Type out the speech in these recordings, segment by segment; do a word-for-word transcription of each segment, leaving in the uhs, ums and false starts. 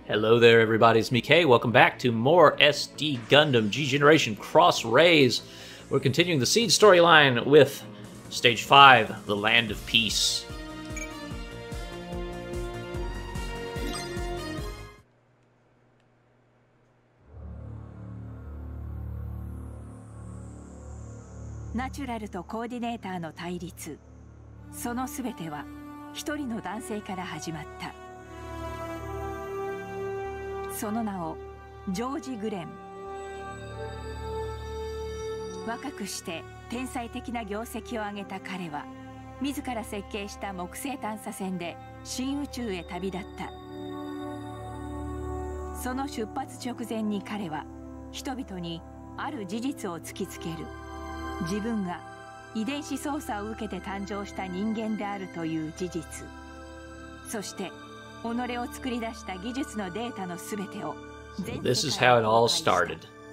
Hello there, everybody. It's me, Chay. Welcome back to more S D Gundam G Generation Cross Rays. We're continuing the Seed storyline with Stage five, The Land of Peace. Natural とコーディネーターの対立。そのすべては一人の男性から始まった。その名をジョージ・グレン。若くして天才的な業績を上げた彼は自ら設計した木星探査船で新宇宙へ旅立った。その出発直前に彼は人々にある事実を突きつける。自分が遺伝子操作を受けて誕生した人間であるという事実、そして己を作り出した技術のデータのすべてを全世界に公開した。 This is how it all started.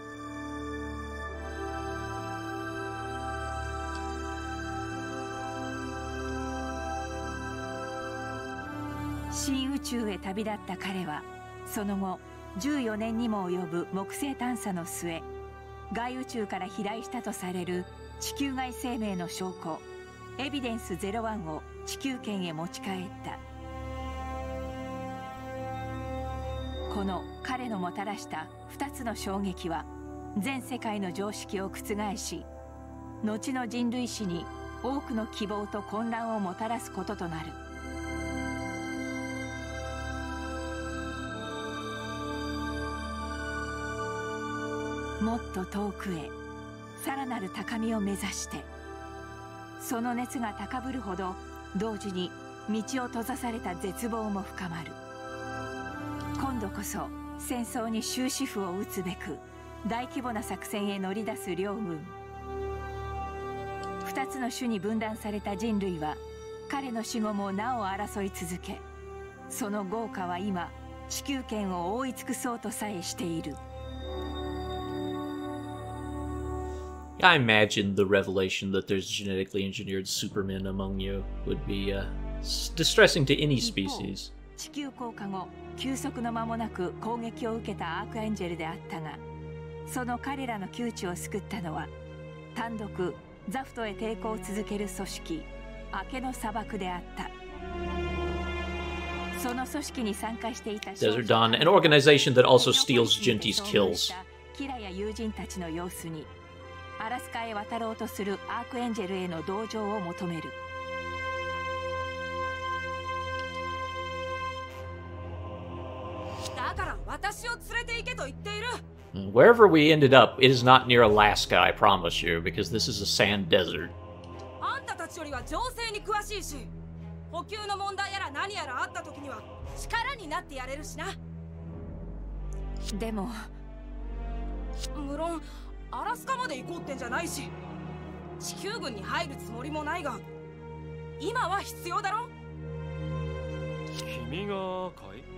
新宇宙へ旅立った彼はその後じゅうよねんにも及ぶ木星探査の末、外宇宙から飛来したとされる地球外生命の証拠エビデンスゼロワンを地球圏へ持ち帰った。この彼のもたらしたふたつの衝撃は全世界の常識を覆し、後の人類史に多くの希望と混乱をもたらすこととなる。もっと遠くへ、さらなる高みを目指して。その熱が高ぶるほど同時に道を閉ざされた絶望も深まる。今度こそ戦争に終止符を打つべく大規模な作戦へ乗り出す両軍。二つの種に分断された人類は彼の死後もなお争い続け、その豪華は今地球圏を覆い尽くそうとさえしている。 I imagine the revelation that there's genetically engineered supermen among you would be uh, distressing to any species. 地球降下後急速の間もなく攻撃を受けたアークエンジェルであったが、その彼らの窮地を救ったのは単独ザフトへ抵抗を続ける組織明けの砂漠であった。その組織に参加していた Desert Dawn, an organization that also steals Genti's kills. キラや友人たちの様子にアラスカへ渡ろうとするアークエンジェルへの同情を求める。だから私を連れて行けと言っている。 Wherever we ended up, it is not near Alaska, I promise you, because this is a sand desert. あんたたちよりは情勢に詳しいし、補給の問題やら何やらあった時には力になってやれるしな。 でも無論アラスカまで行こうってんじゃないし、地球軍に入るつもりもないが、今は必要だろ。 君がかい？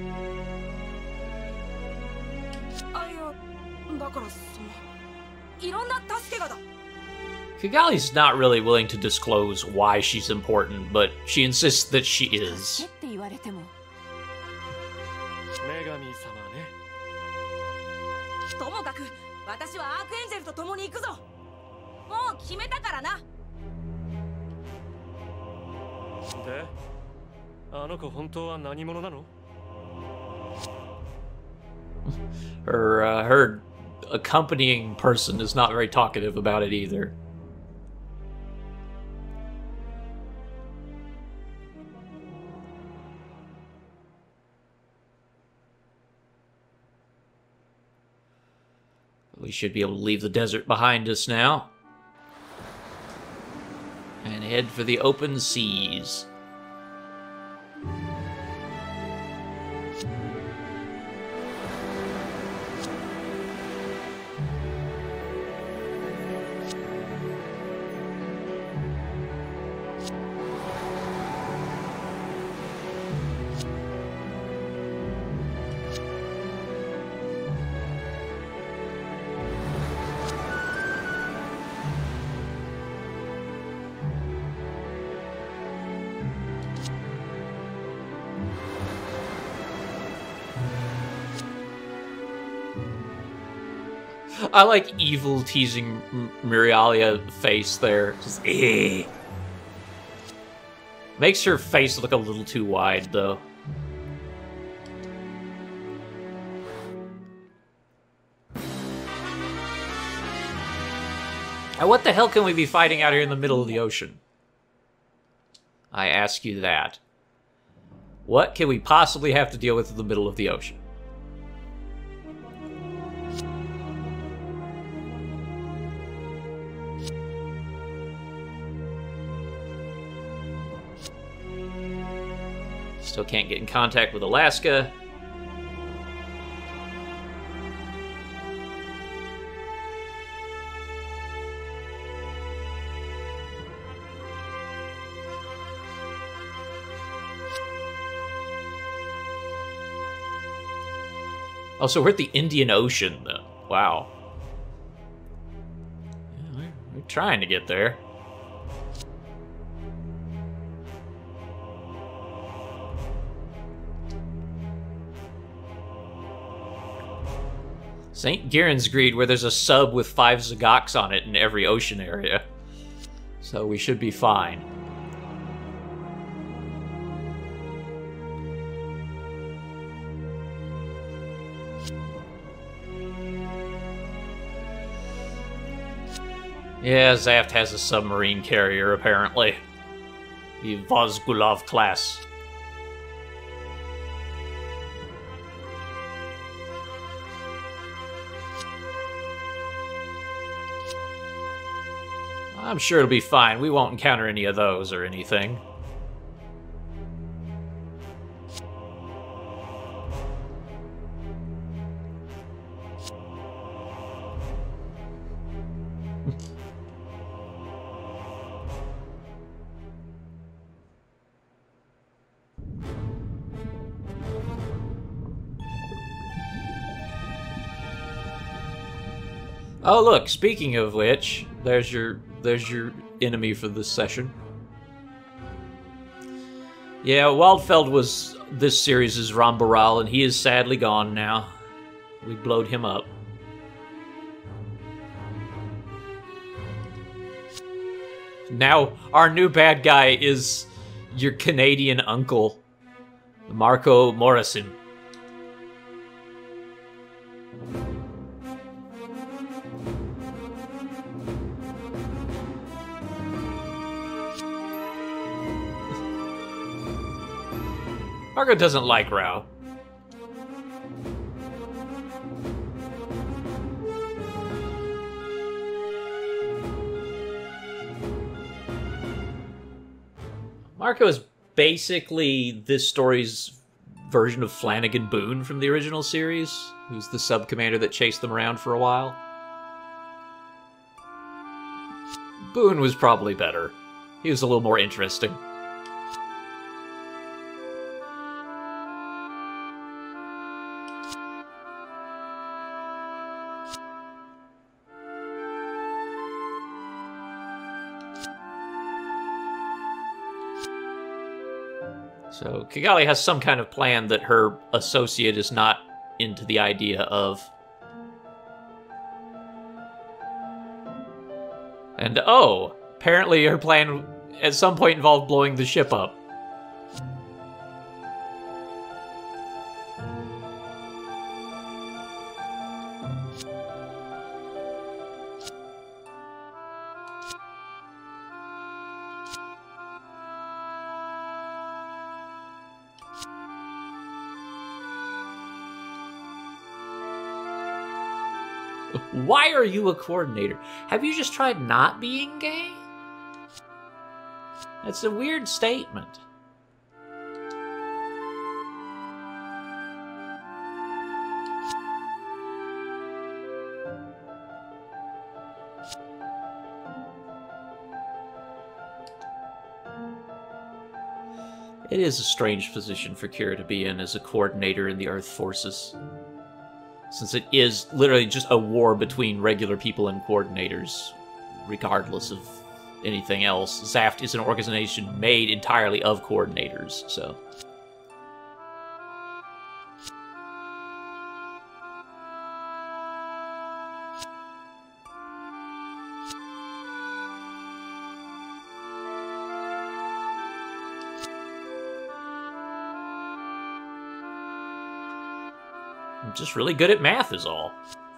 あ、いや、だからそのいろんな助けがだ。 Kigali's not really willing to disclose why she's important, but she insists that she is. って言われても。 女神様ね。 ともかく私はアークエンジェルと共に行くぞ。もう決めたからな。 で、あの子本当は何者なの？ Her, uh, her accompanying person is not very talkative about it either. We should be able to leave the desert behind us now and head for the open seas. I like evil teasing M Mirialia face there. Just, eh. Makes her face look a little too wide, though. Now, what the hell can we be fighting out here in the middle of the ocean? I ask you that. What can we possibly have to deal with in the middle of the ocean? Still can't get in contact with Alaska. Oh, so we're at the Indian Ocean, though. Wow. Yeah, we're, we're trying to get there. Saint Girin's Greed, where there's a sub with five Zagox on it in every ocean area. So we should be fine. Yeah, Zaft has a submarine carrier, apparently. The Vozgulov class. I'm sure it'll be fine. We won't encounter any of those or anything. Oh, look, speaking of which, there's your there's your enemy for this session. Yeah, Waldfeld was this series' Rambaral, and he is sadly gone now. We blowed him up. Now, our new bad guy is your Canadian uncle, Marco Morrison. Marco doesn't like Rao. Marco is basically this story's version of Flanagan Boone from the original series, who's the sub-commander that chased them around for a while. Boone was probably better. He was a little more interesting. So Kigali has some kind of plan that her associate is not into the idea of. And oh, apparently her plan at some point involved blowing the ship up. Why are you a coordinator? Have you just tried not being gay? That's a weird statement. It is a strange position for Kira to be in as a coordinator in the Earth Forces, since it is literally just a war between regular people and coordinators, regardless of anything else. Zaft is an organization made entirely of coordinators, so... I'm just really good at math is all.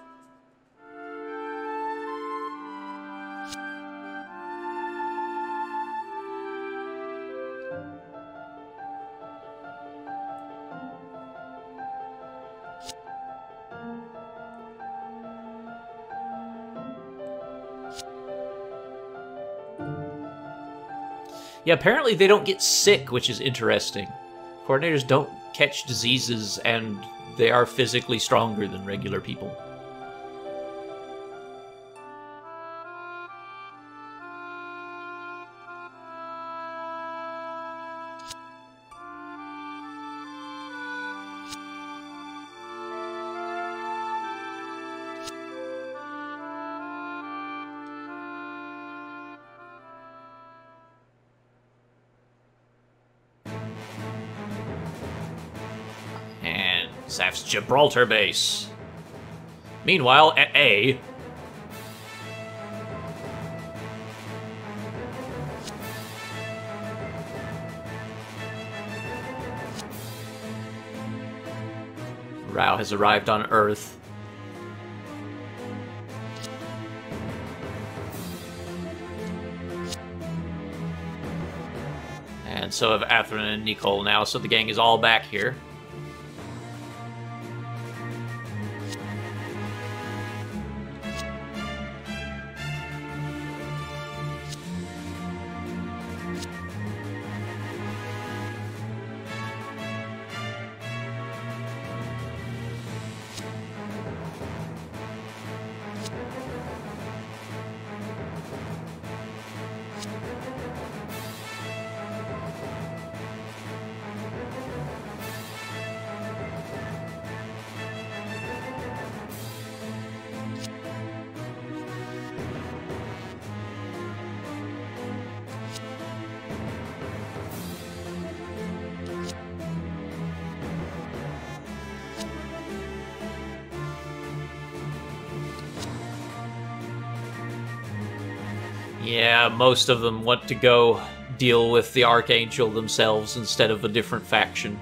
Yeah, apparently they don't get sick, which is interesting. Coordinators don't catch diseases, and they are physically stronger than regular people. Saf's Gibraltar base. Meanwhile, at A... Rao has arrived on Earth. And so have Atherin and Nicole now, so the gang is all back here. Yeah, most of them want to go deal with the Archangel themselves instead of a different faction.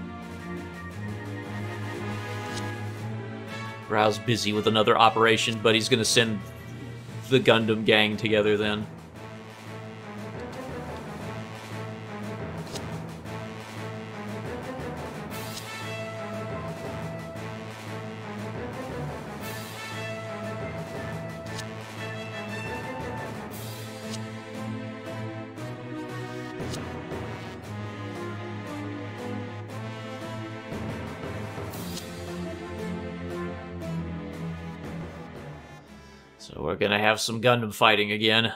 Rao's busy with another operation, but he's going to send the Gundam gang together then. So we're gonna have some Gundam fighting again.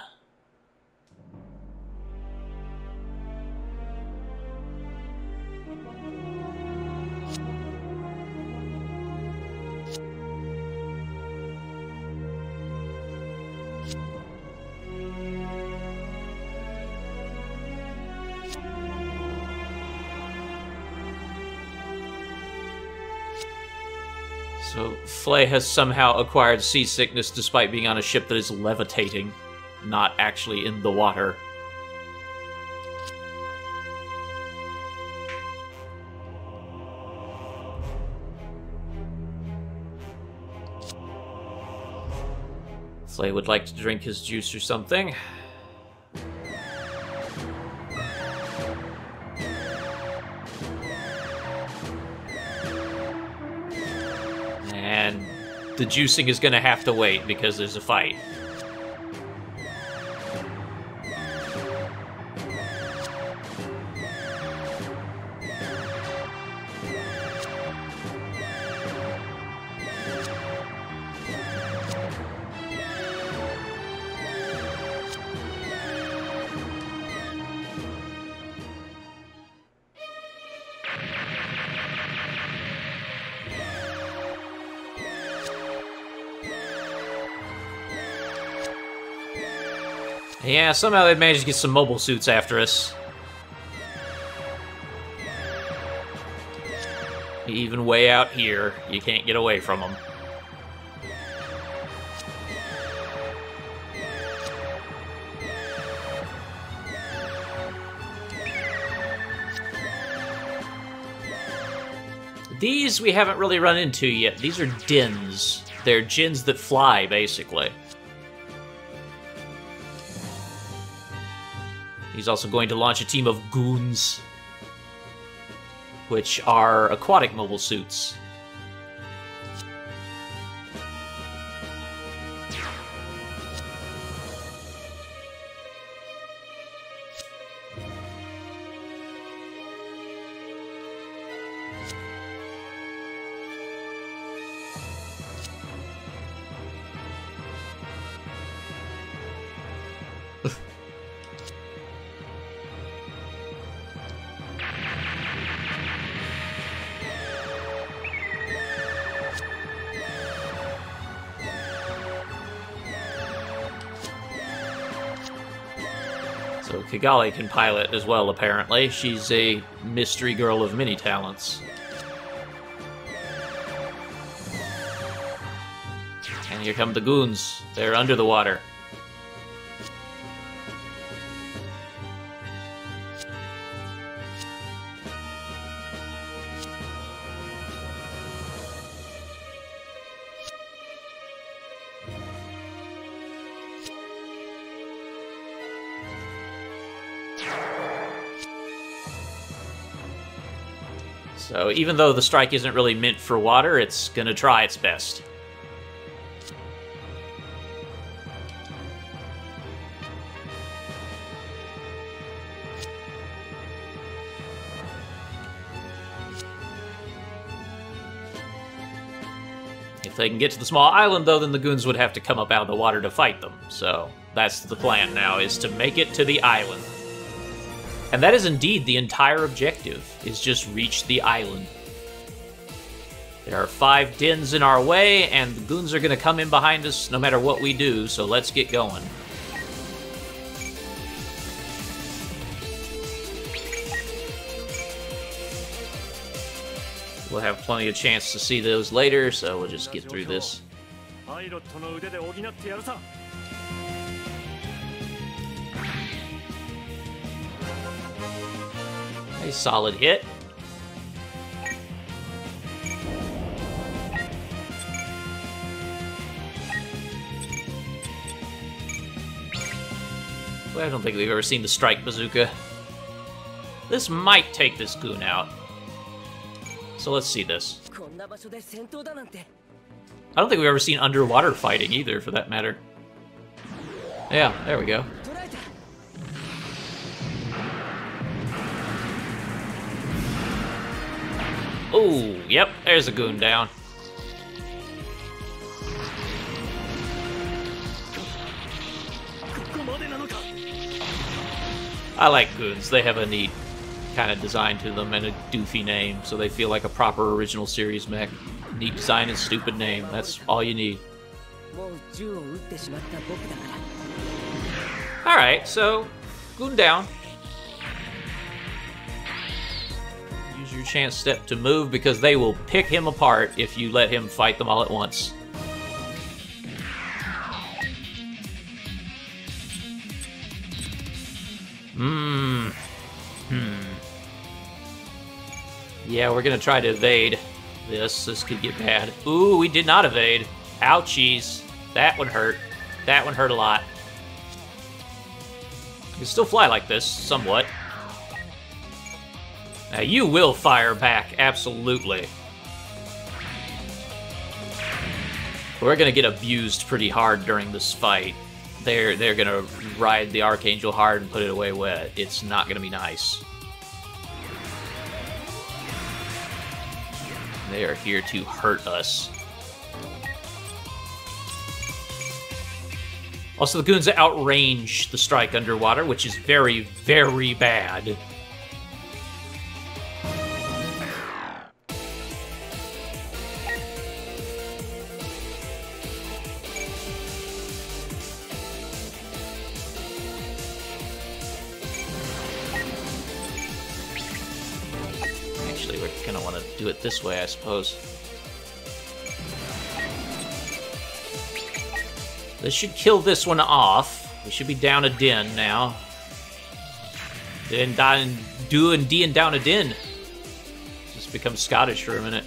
So, Flay has somehow acquired seasickness despite being on a ship that is levitating, not actually in the water. Flay would like to drink his juice or something. And the juicing is going to have to wait because there's a fight. Yeah, somehow they managed to get some mobile suits after us. Even way out here, you can't get away from them. These we haven't really run into yet. These are dins. They're djinns that fly, basically. He's also going to launch a team of goons, which are aquatic mobile suits. So Kigali can pilot as well, apparently. She's a mystery girl of many talents. And here come the goons. They're under the water. So even though the strike isn't really meant for water, it's gonna try its best. If they can get to the small island, though, then the goons would have to come up out of the water to fight them. So that's the plan now, is to make it to the island. And that is indeed the entire objective, is just reach the island. There are five dins in our way, and the goons are going to come in behind us no matter what we do, so let's get going. We'll have plenty of chance to see those later, so we'll just get through this. A solid hit. Well, I don't think we've ever seen the strike bazooka. This might take this goon out. So let's see this. I don't think we've ever seen underwater fighting either, for that matter. Yeah, there we go. Oh, yep, there's a goon down. I like goons. They have a neat kind of design to them and a doofy name, so they feel like a proper original series mech. Neat design and stupid name. That's all you need. Alright, so goon down. Use your chance step to move, because they will pick him apart if you let him fight them all at once. Mmm. Hmm. Yeah, we're gonna try to evade this. This could get bad. Ooh, we did not evade. Ouchies. That one hurt. That one hurt a lot. You can still fly like this, somewhat. Now, you will fire back, absolutely. We're gonna get abused pretty hard during this fight. They're, they're gonna ride the Archangel hard and put it away wet. It's not gonna be nice. They are here to hurt us. Also, the goons outrange the strike underwater, which is very, very bad. Actually, we're gonna want to do it this way, I suppose. This should kill this one off. We should be down a din now. Then down, doing D and down a din. Just become Scottish for a minute.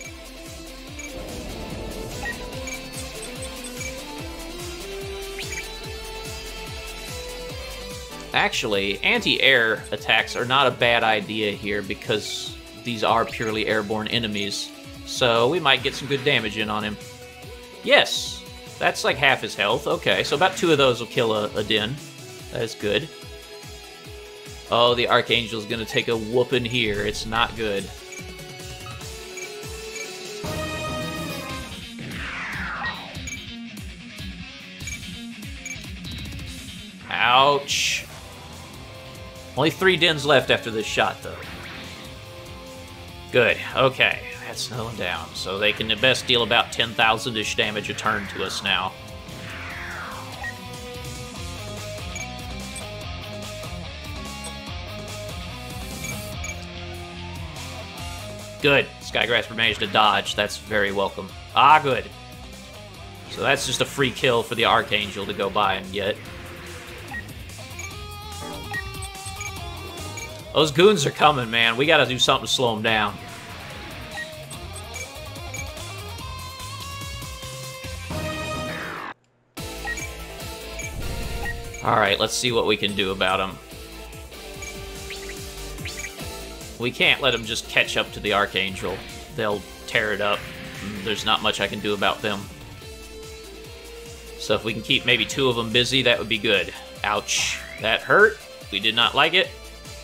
Actually, anti-air attacks are not a bad idea here because these are purely airborne enemies. So we might get some good damage in on him. Yes, that's like half his health. Okay, so about two of those will kill a, a Din. That is good. Oh, the Archangel's gonna take a whooping here. It's not good. Ouch. Only three Dins left after this shot, though. Good. Okay. That's slowing down. So they can at best deal about ten thousand-ish damage a turn to us now. Good. Skygrasper managed to dodge. That's very welcome. Ah, good. So that's just a free kill for the Archangel to go by and get. Those goons are coming, man. We gotta do something to slow them down. Alright, let's see what we can do about them. We can't let them just catch up to the Archangel. They'll tear it up. There's not much I can do about them. So if we can keep maybe two of them busy, that would be good. Ouch. That hurt. We did not like it.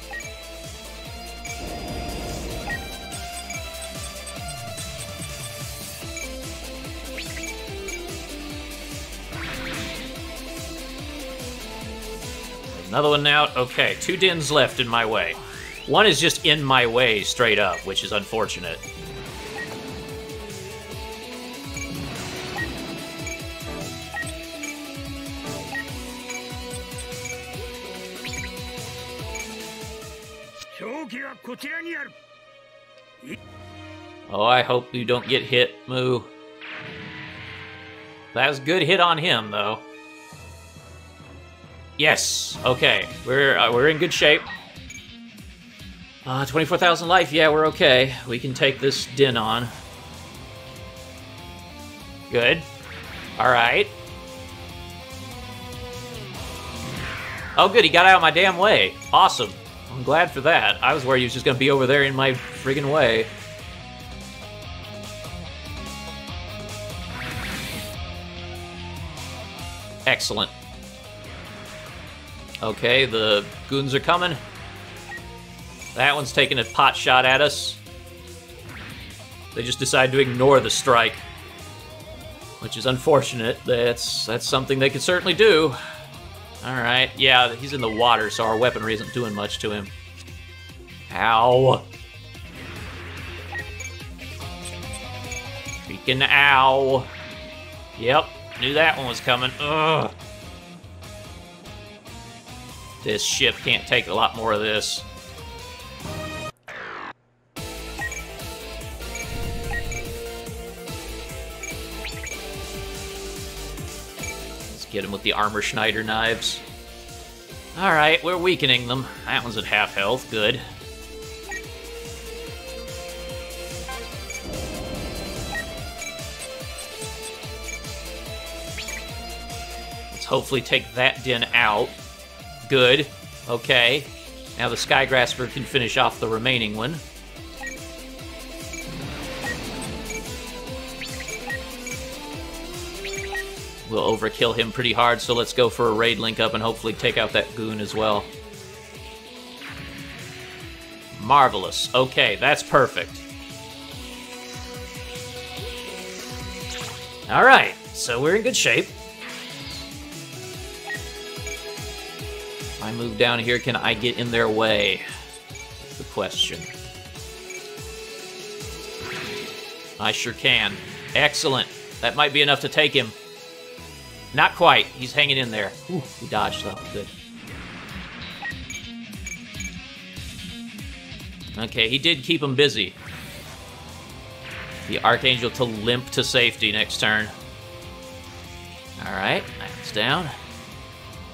Another one out. Okay, two Dins left in my way. One is just in my way straight up, which is unfortunate. Oh, I hope you don't get hit, Moo. That was a good hit on him, though. Yes. Okay. We're uh, we're in good shape. Uh, twenty-four thousand life. Yeah, we're okay. We can take this Din on. Good. All right. Oh, good. He got out of my damn way. Awesome. I'm glad for that. I was worried he was just going to be over there in my friggin' way. Excellent. Okay, the goons are coming. That one's taking a pot shot at us. They just decide to ignore the strike, which is unfortunate. That's that's something they could certainly do. All right, yeah, he's in the water, so our weaponry isn't doing much to him. Ow. Freaking ow. Yep, knew that one was coming. Ugh. This ship can't take a lot more of this. Let's get him with the Armor Schneider knives. Alright, we're weakening them. That one's at half health. Good. Let's hopefully take that Din out. Good. Okay. Now the Skygrasper can finish off the remaining one. We'll overkill him pretty hard, so let's go for a raid link up and hopefully take out that goon as well. Marvelous. Okay, that's perfect. Alright, so we're in good shape. If I move down here, can I get in their way? That's the question. I sure can. Excellent. That might be enough to take him. Not quite. He's hanging in there. Ooh, he dodged, though. Good. Okay, he did keep him busy. The Archangel to limp to safety next turn. Alright, that's down.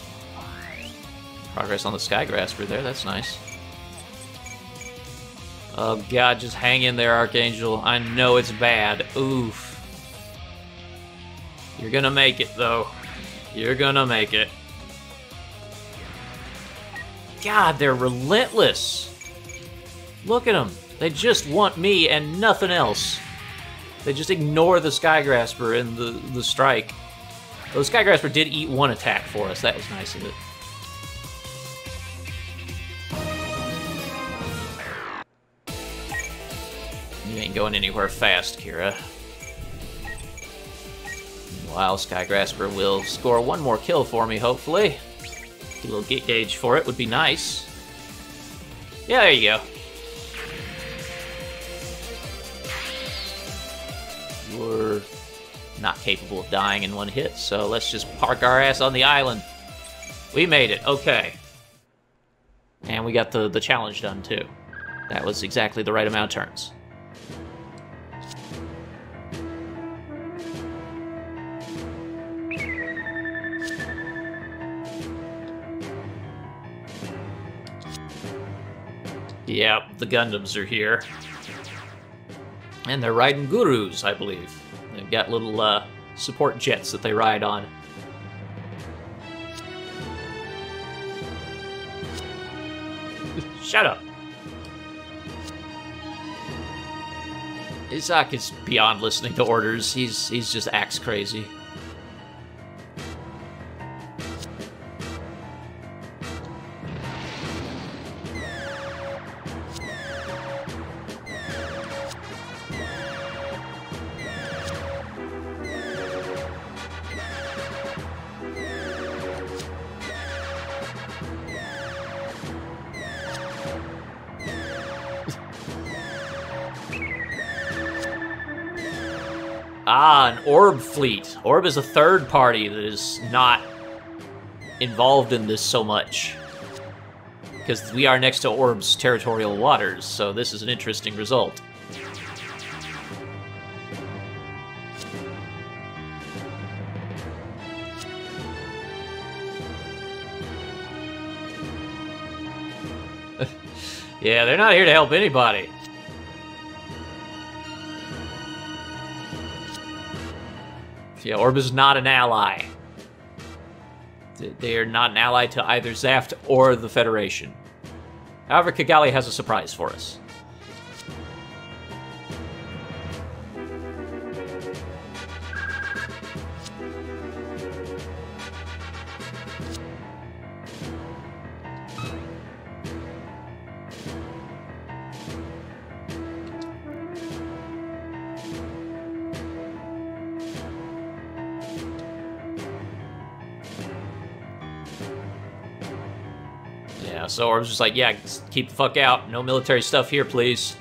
Progress on the Skygrasper there, that's nice. Oh god, just hang in there, Archangel. I know it's bad. Oof. You're gonna make it, though. You're gonna make it. God, they're relentless. Look at them. They just want me and nothing else. They just ignore the Skygrasper and the, the strike. Though the Skygrasper did eat one attack for us. That was nice of it. You ain't going anywhere fast, Kira. Meanwhile, Skygrasper will score one more kill for me, hopefully. A little git gauge for it would be nice. Yeah, there you go. We're not capable of dying in one hit, so let's just park our ass on the island. We made it, okay. And we got the, the challenge done, too. That was exactly the right amount of turns. Yep, the Gundams are here. And they're riding Gurus, I believe. They've got little uh, support jets that they ride on. Shut up. Isaac is beyond listening to orders. He's he's just acts crazy. Ah, an Orb fleet. Orb is a third party that is not involved in this so much. Because we are next to Orb's territorial waters, so this is an interesting result. Yeah, they're not here to help anybody. Yeah, Orb is not an ally. They are not an ally to either Zaft or the Federation. However, Kigali has a surprise for us. Yeah, so Orb's just like, yeah, keep the fuck out. No military stuff here, please.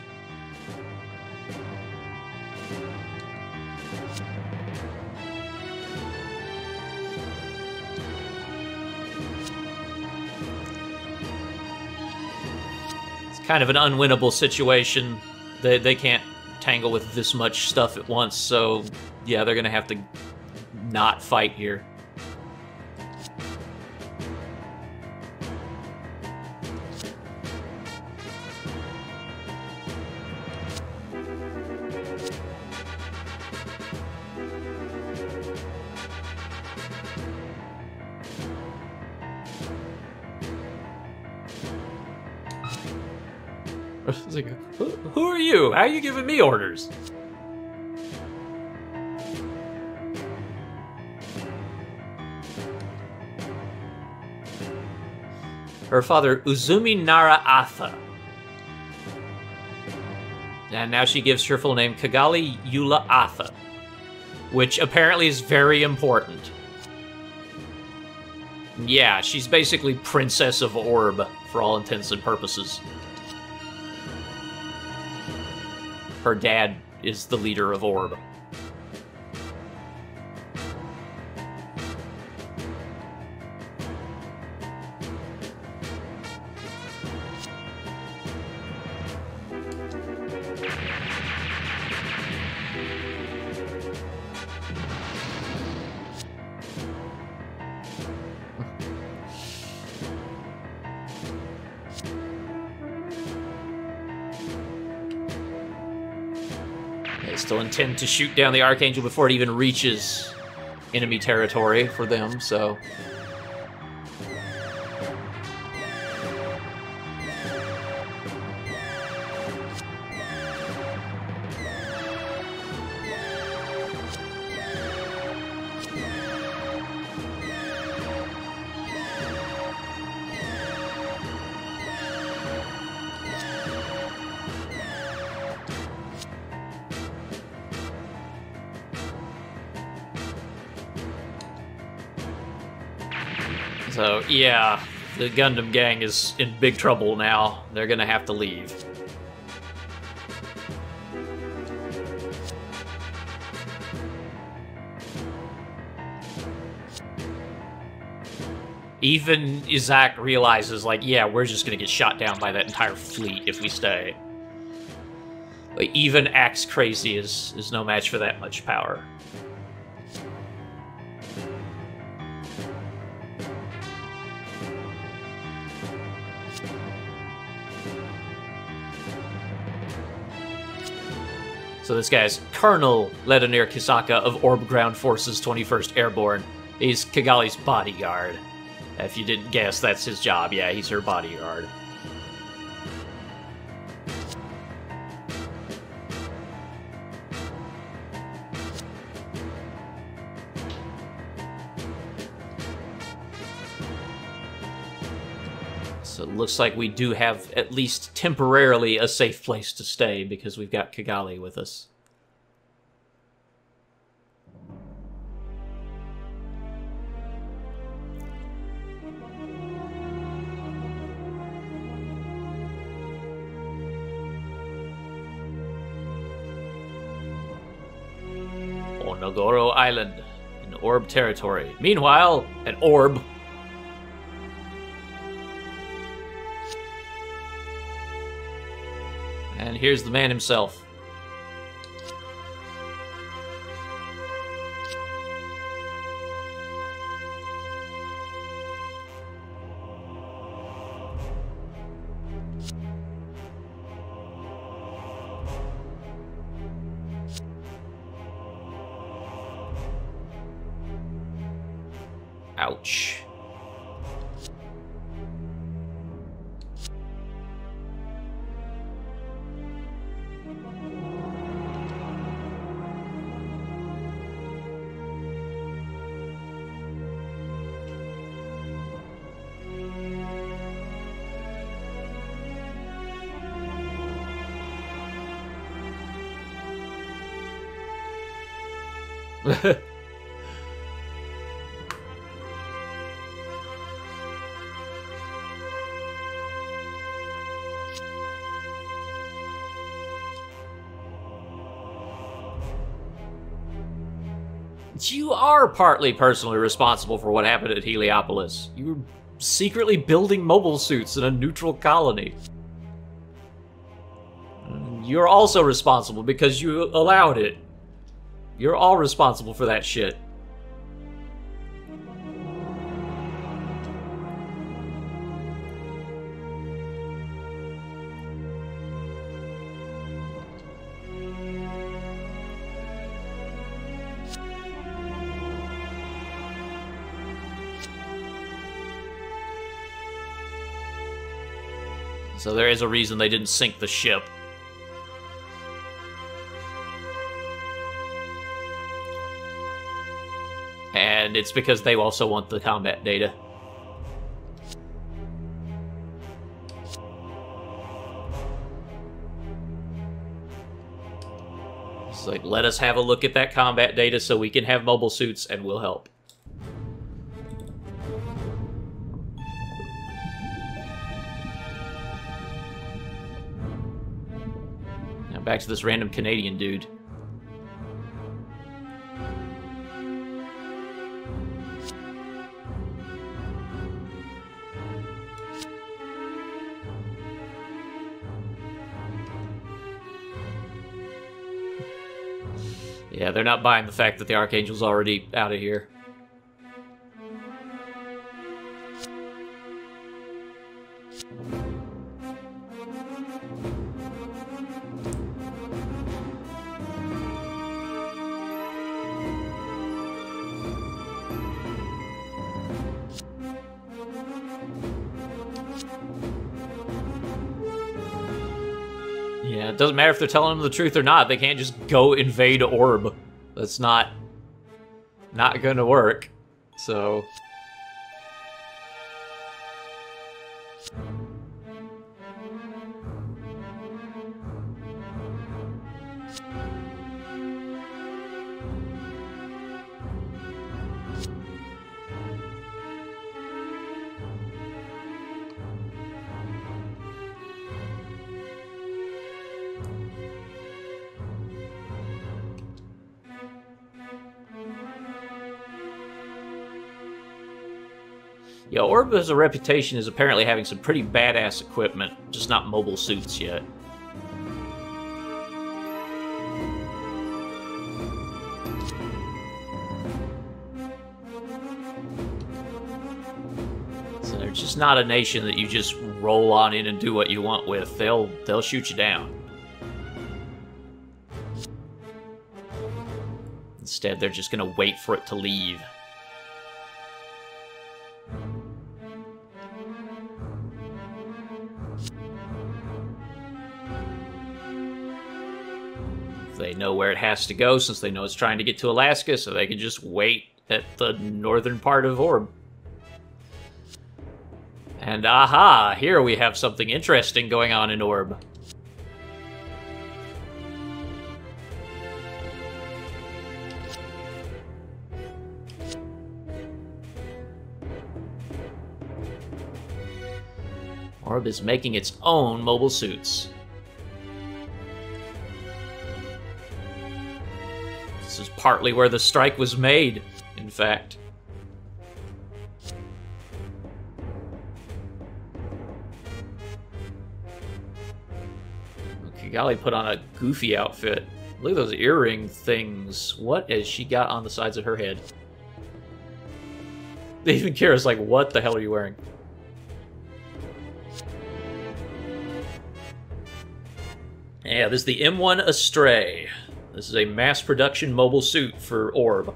It's kind of an unwinnable situation. They, they can't tangle with this much stuff at once, so yeah, they're gonna have to not fight here. It's like, who, who are you? How are you giving me orders? Her father, Uzumi Nara Atha. And now she gives her full name, Kigali Eula Atha. Which apparently is very important. Yeah, she's basically Princess of Orb, for all intents and purposes. Her dad is the leader of Orb. They still intend to shoot down the Archangel before it even reaches enemy territory for them, so... So, yeah, the Gundam gang is in big trouble now. They're gonna have to leave. Even Isaac realizes, like, yeah, we're just gonna get shot down by that entire fleet if we stay. Like, even Axe Crazy is, is no match for that much power. So this guy's Colonel Ledonir Kisaka of Orb Ground Forces twenty-first Airborne. He's Kigali's bodyguard. If you didn't guess, that's his job. Yeah, he's her bodyguard. So it looks like we do have, at least temporarily, a safe place to stay because we've got Kigali with us. Onogoro Island, in Orb territory. Meanwhile, an orb... And here's the man himself. Ouch. You are partly personally responsible for what happened at Heliopolis. You were secretly building mobile suits in a neutral colony. You're also responsible because you allowed it. You're all responsible for that shit. So there is a reason they didn't sink the ship. And it's because they also want the combat data. It's like, let us have a look at that combat data so we can have mobile suits and we'll help. Now back to this random Canadian dude. Yeah, they're not buying the fact that the Archangel's already out of here. Yeah, it doesn't matter if they're telling them the truth or not. They can't just go invade Orb. That's not... not gonna work. So... Yeah, Orb has a reputation as apparently having some pretty badass equipment, just not mobile suits yet. So they're just not a nation that you just roll on in and do what you want with. They'll they'll shoot you down. Instead, they're just gonna wait for it to leave. They know where it has to go since they know it's trying to get to Alaska, so they can just wait at the northern part of Orb. And aha, here we have something interesting going on in Orb. Orb is making its own mobile suits. This is partly where the strike was made, in fact. Kigali put on a goofy outfit. Look at those earring things. What has she got on the sides of her head? Even Kira's like, what the hell are you wearing? Yeah, this is the M one Astray. This is a mass production mobile suit for Orb.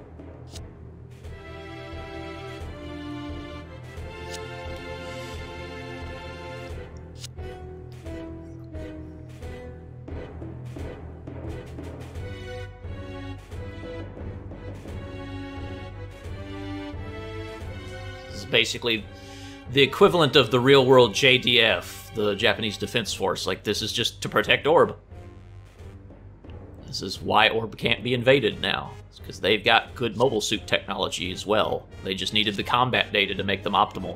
This is basically the equivalent of the real-world J D F, the Japanese Defense Force. Like, this is just to protect Orb. This is why Orb can't be invaded now. It's because they've got good mobile suit technology as well. They just needed the combat data to make them optimal.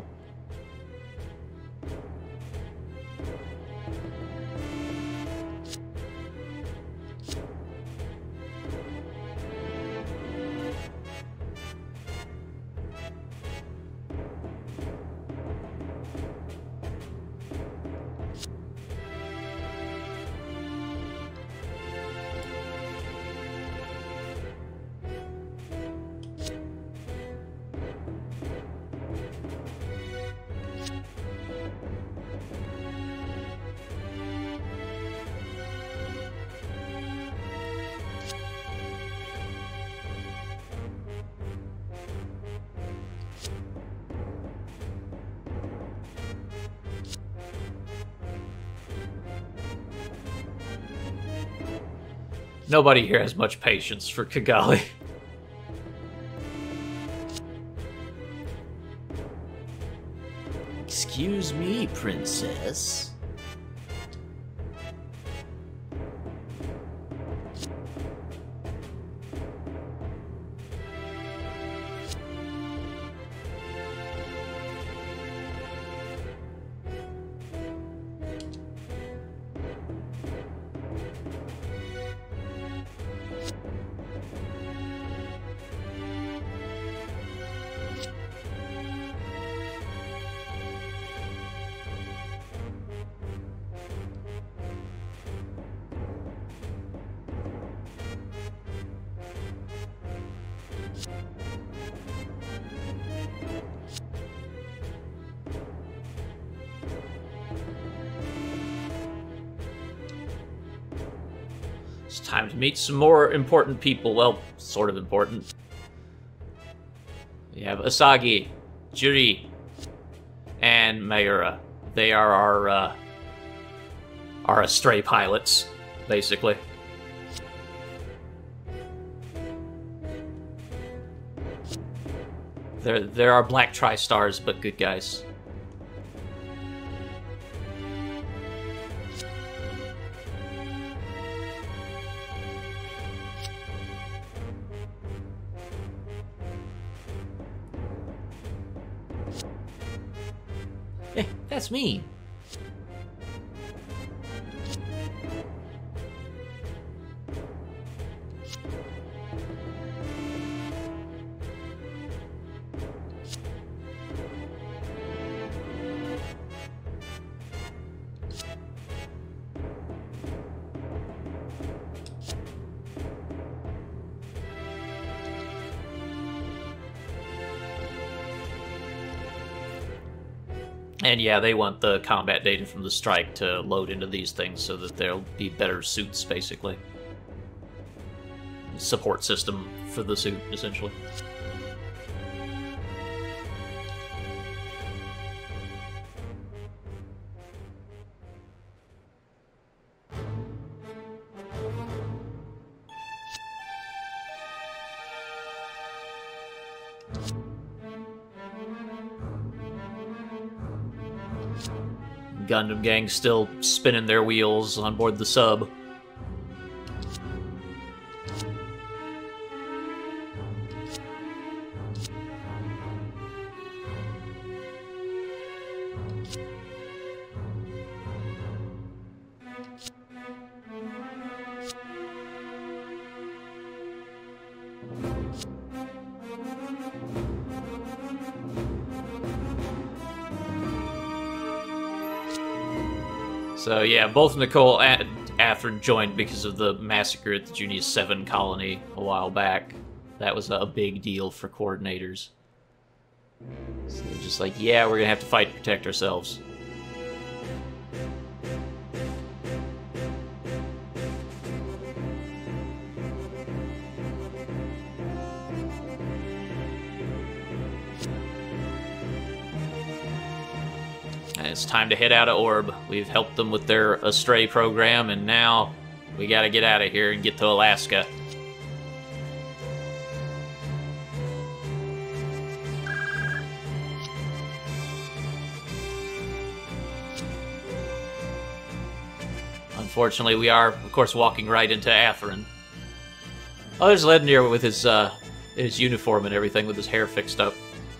Nobody here has much patience for Kigali. Excuse me, princess. It's time to meet some more important people. Well, sort of important. We have Asagi, Juri, and Mayura. They are our, uh, our Astray pilots. basically. There, there are black tri-stars, but good guys. Eh, that's me. And yeah, they want the combat data from the strike to load into these things so that there'll be better suits, basically. Support system for the suit, essentially. Gundam gang still spinning their wheels on board the sub. So yeah, both Nicole and Athrun joined because of the massacre at the Junius seven colony a while back. That was a big deal for coordinators. So they're just like, yeah, we're gonna have to fight to protect ourselves. And it's time to head out of Orb. We've helped them with their Astray program, and now we gotta get out of here and get to Alaska. Unfortunately, we are, of course, walking right into Athrun. Oh, there's Lednir with his, uh, his uniform and everything, with his hair fixed up.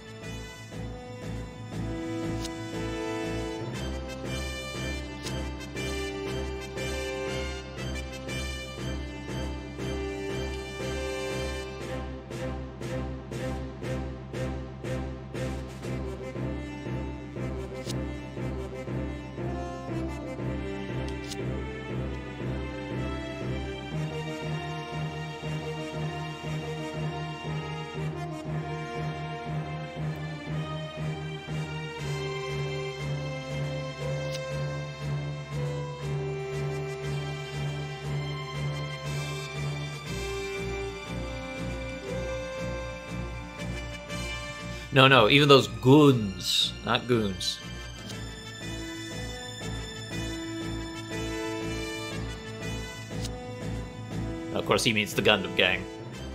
No, no, even those goons, not goons. Of course, he means the Gundam gang.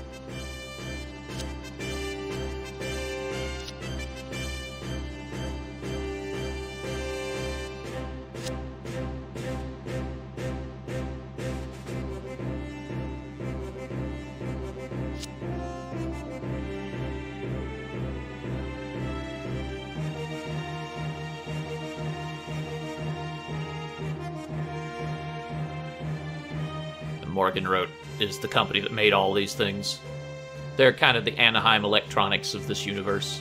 Morgan wrote is the company that made all these things. They're kind of the Anaheim Electronics of this universe.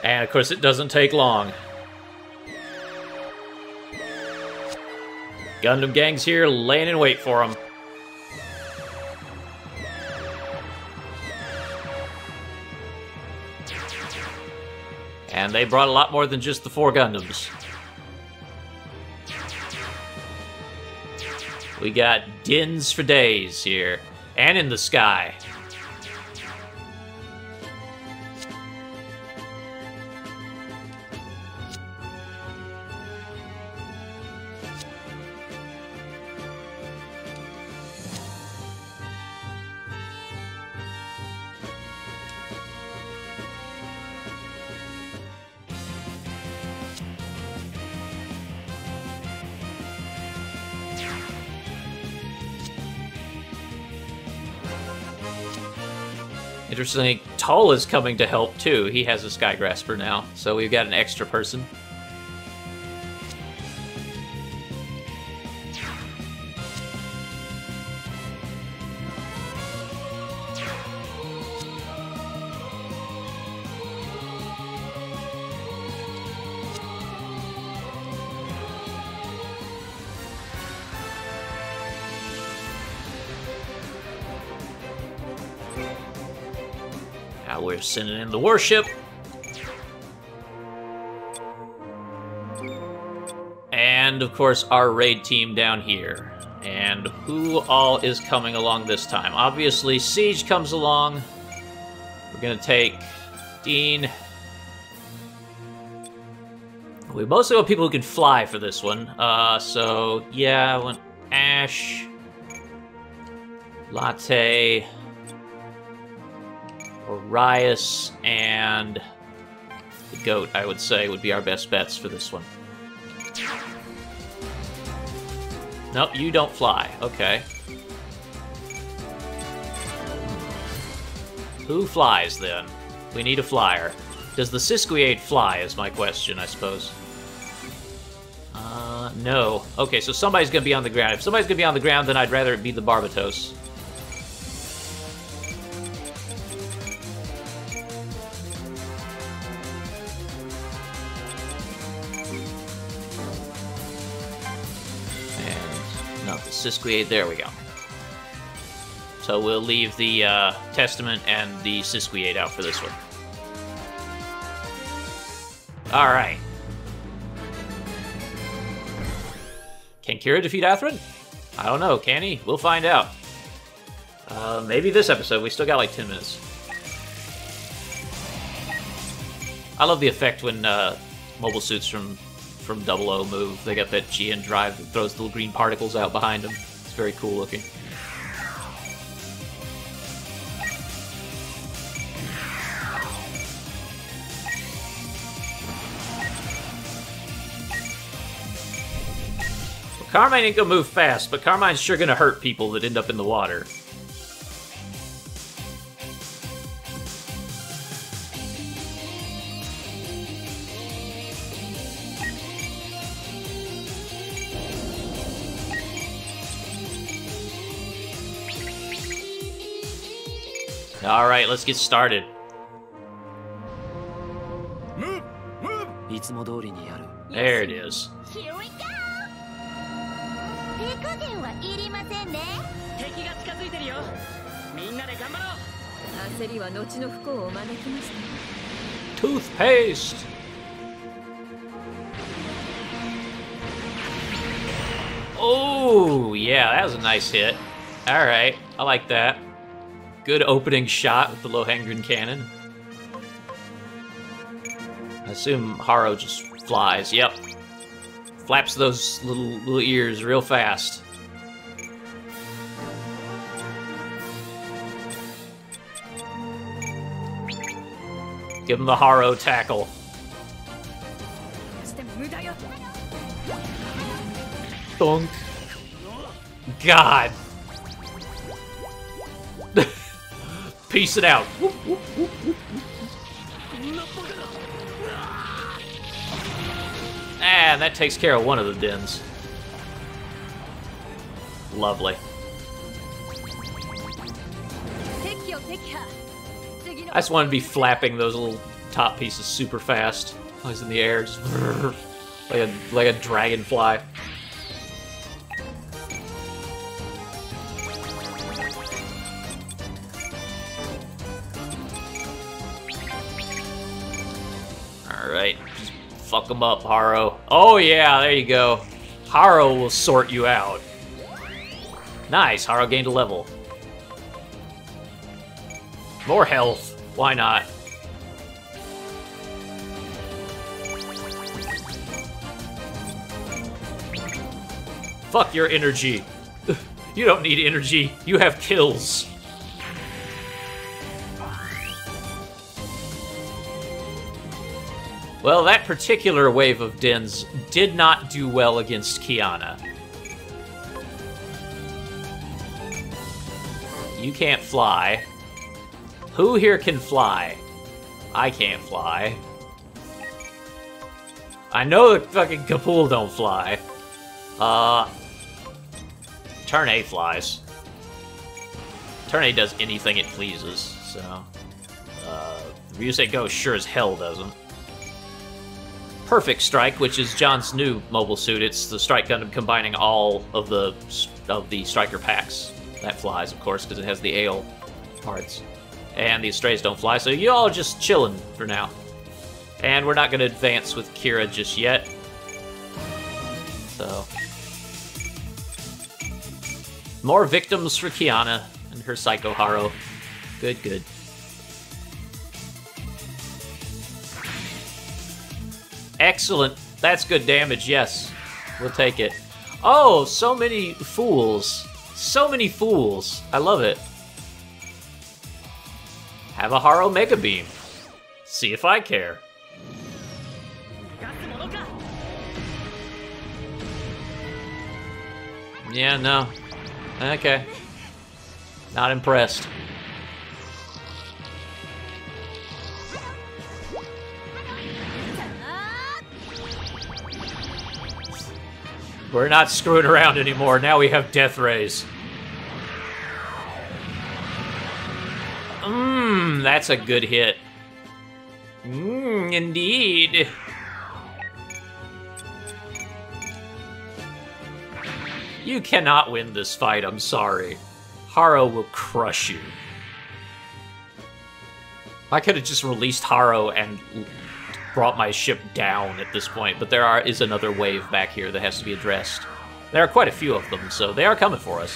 And, of course, it doesn't take long. Gundam gang's here, laying in wait for him. And they brought a lot more than just the four Gundams. We got dins for days here. And in the sky. Interestingly, Tull is coming to help too. He has a Sky Grasper now, so we've got an extra person. Now we're sending in the warship. And, of course, our raid team down here. And who all is coming along this time? Obviously, Siege comes along. We're going to take Dean. We mostly want people who can fly for this one. Uh, so, yeah, I want Ash, Latte, Orias, and the Goat, I would say, would be our best bets for this one. Nope, you don't fly. Okay. Who flies, then? We need a flyer. Does the Sisquiate fly, is my question, I suppose. Uh, no. Okay, so somebody's gonna be on the ground. If somebody's gonna be on the ground, then I'd rather it be the Barbatos. Sisquiate, there we go. So we'll leave the uh, Testament and the Sisquiate out for this one. Alright. Can Kira defeat Atherin? I don't know, can he? We'll find out. Uh, maybe this episode, we still got like ten minutes. I love the effect when uh, mobile suits from from Double O move. They got that G N drive that throws the little green particles out behind them. It's very cool looking. Well, Carmine ain't gonna move fast, but Carmine's sure gonna hurt people that end up in the water. Alright, let's get started. Move! Move! There it is. Here we go! 手加減はいりませんね。敵が近づいてるよ。みんなで頑張ろう。焦りは後の不幸を招きました。 Toothpaste! Oh, yeah, that was a nice hit. Alright, I like that. Good opening shot with the Lohengrin cannon. I assume Haro just flies. Yep. Flaps those little little ears real fast. Give him the Haro tackle. Thunk. God. Piece it out. Whoop, whoop, whoop, whoop. Ah, that takes care of one of the dins. Lovely. I just want to be flapping those little top piece is super fast. He's in the air, just like a like a dragonfly. All right, just fuck him up, Haro. Oh yeah, there you go. Haro will sort you out. Nice, Haro gained a level. More health. Why not? Fuck your energy. You don't need energy. You have kills. Well, that particular wave of Dens did not do well against Kiana. You can't fly. Who here can fly? I can't fly. I know that fucking Kapul don't fly. Uh... Turn A flies. Turn A does anything it pleases, so... Uh... Ryusei Ghost sure as hell doesn't. Perfect Strike, which is John's new mobile suit. It's the Strike Gundam combining all of the of the Striker packs. That flies, of course, because it has the Ale parts. And the Astrays don't fly, so you all just chilling for now. And we're not going to advance with Kira just yet. So... More victims for Kiana and her Psycho Haro. Good, good. Excellent. That's good damage, yes. We'll take it. Oh, so many fools. So many fools. I love it. Have a Haro Mega Beam. See if I care. Yeah, no. Okay. Not impressed. We're not screwing around anymore. Now we have Death Rays. Mmm, that's a good hit. Mmm, indeed. You cannot win this fight, I'm sorry. Haro will crush you. I could have just released Haro and brought my ship down at this point, but there are is another wave back here that has to be addressed. There are quite a few of them, so they are coming for us.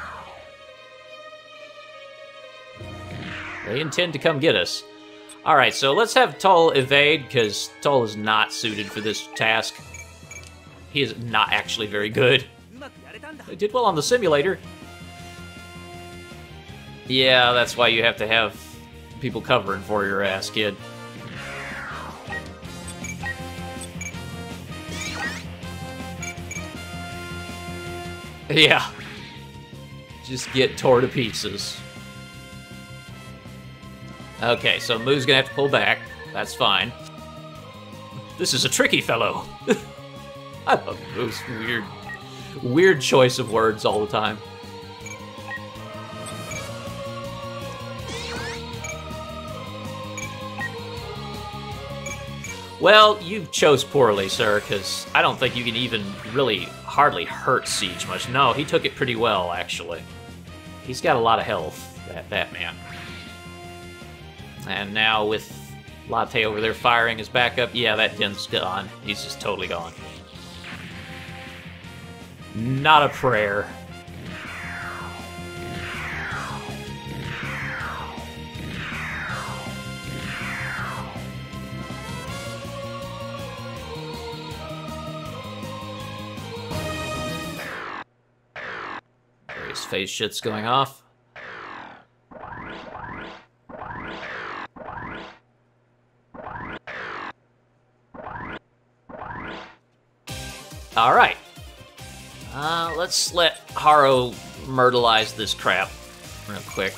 They intend to come get us. Alright, so let's have Tull evade, because Tull is not suited for this task. He is not actually very good. They did well on the simulator. Yeah, that's why you have to have people covering for your ass, kid. Yeah. Just get tore to pieces. Okay, so Moo's gonna have to pull back. That's fine. This is a tricky fellow. I love Moo's weird, weird choice of words all the time. Well, you chose poorly, sir, because I don't think you can even really hardly hurt Siege much. No, he took it pretty well, actually. He's got a lot of health, that, that man. And now with Latte over there firing his backup, yeah, that Den's gone. He's just totally gone. Not a prayer. Various phase shit's going off. Alright. Uh, let's let Haro myrtleize this crap real quick.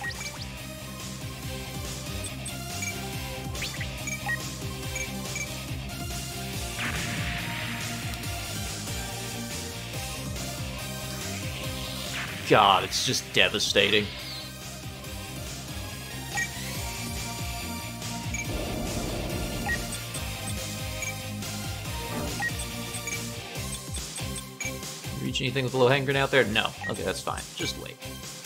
God, it's just devastating. Reach anything with a low-hanging grenade out there? No. Okay, that's fine. Just wait.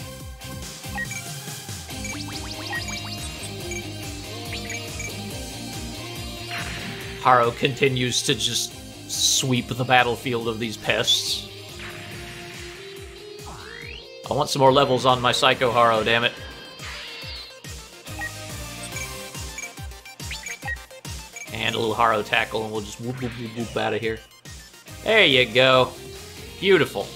Haro continues to just sweep the battlefield of these pests. I want some more levels on my Psycho Haro, damn it. And a little Haro tackle, and we'll just whoop, whoop, whoop, whoop out of here. There you go. Beautiful.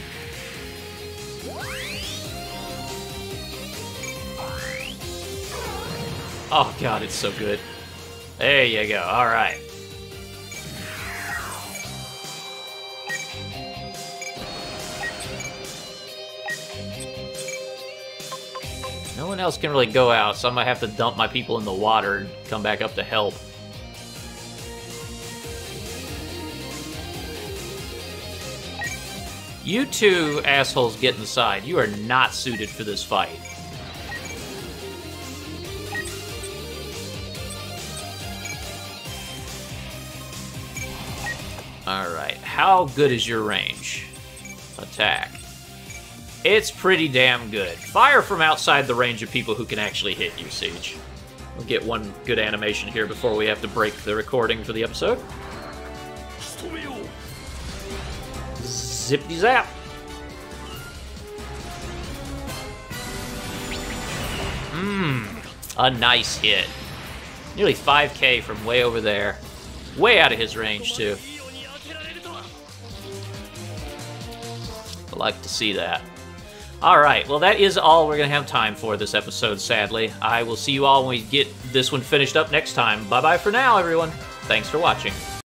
Oh god, it's so good. There you go, alright. No one else can really go out, so I might have to dump my people in the water and come back up to help. You two assholes get inside. You are not suited for this fight. Alright, how good is your range? Attack. It's pretty damn good. Fire from outside the range of people who can actually hit you, Siege. We'll get one good animation here before we have to break the recording for the episode. Zippity zap. Mmm, a nice hit. Nearly five K from way over there. Way out of his range, too. I like to see that. Alright, well that is all we're going to have time for this episode, sadly. I will see you all when we get this one finished up next time. Bye-bye for now, everyone. Thanks for watching.